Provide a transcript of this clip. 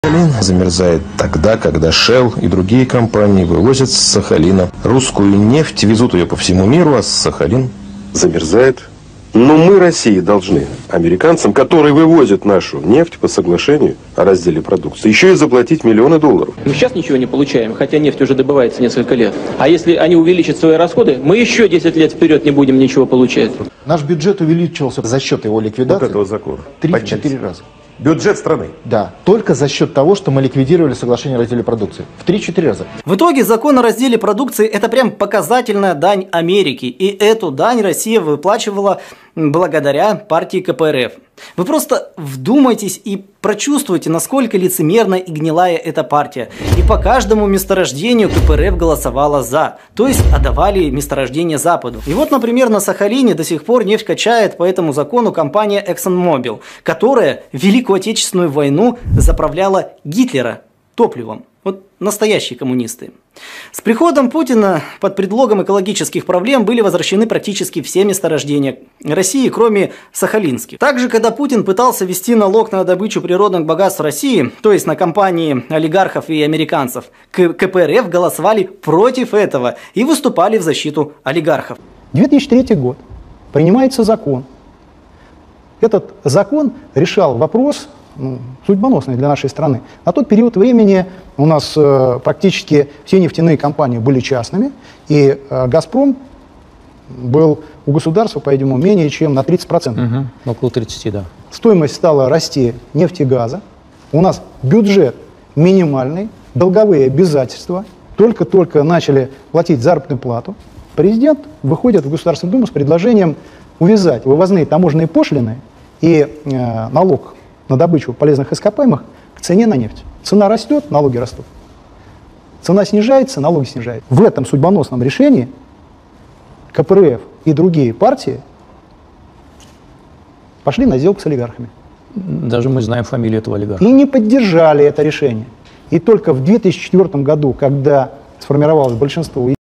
Сахалин замерзает тогда, когда Shell и другие компании вывозят с Сахалина русскую нефть, везут ее по всему миру, а Сахалин замерзает. Но мы, России, должны американцам, которые вывозят нашу нефть по соглашению о разделе продукции, еще и заплатить миллионы долларов. Мы сейчас ничего не получаем, хотя нефть уже добывается несколько лет. А если они увеличат свои расходы, мы еще 10 лет вперед не будем ничего получать. Наш бюджет увеличился за счет его ликвидации Вот этого закона. 3-4 раза. Бюджет страны. Да, только за счет того, что мы ликвидировали соглашение о разделе продукции. В 3-4 раза. В итоге закон о разделе продукции – это прям показательная дань Америке. И эту дань Россия выплачивала благодаря партии КПРФ. Вы просто вдумайтесь и прочувствуйте, насколько лицемерна и гнилая эта партия. И по каждому месторождению КПРФ голосовала «за», то есть отдавали месторождение Западу. И вот, например, на Сахалине до сих пор нефть качает по этому закону компания ExxonMobil, которая в Великую Отечественную войну заправляла Гитлера топливом. Вот настоящие коммунисты. С приходом Путина под предлогом экологических проблем были возвращены практически все месторождения России, кроме сахалинских. Также, когда Путин пытался ввести налог на добычу природных богатств России, то есть на компании олигархов и американцев, КПРФ голосовали против этого и выступали в защиту олигархов. 2003 год. Принимается закон. Этот закон решал вопрос судьбоносный для нашей страны. На тот период времени у нас практически все нефтяные компании были частными, и «Газпром» был у государства, по-видимому, менее чем на 30%. Около 30, да. Стоимость стала расти нефти и газа. У нас бюджет минимальный, долговые обязательства. Только-только начали платить заработную плату. Президент выходит в Государственную Думу с предложением увязать вывозные таможенные пошлины и налог на добычу полезных ископаемых к цене на нефть. Цена растет, налоги растут. Цена снижается, налоги снижаются. В этом судьбоносном решении КПРФ и другие партии пошли на сделку с олигархами. Даже мы знаем фамилию этого олигарха. И не поддержали это решение. И только в 2004 году, когда сформировалось большинство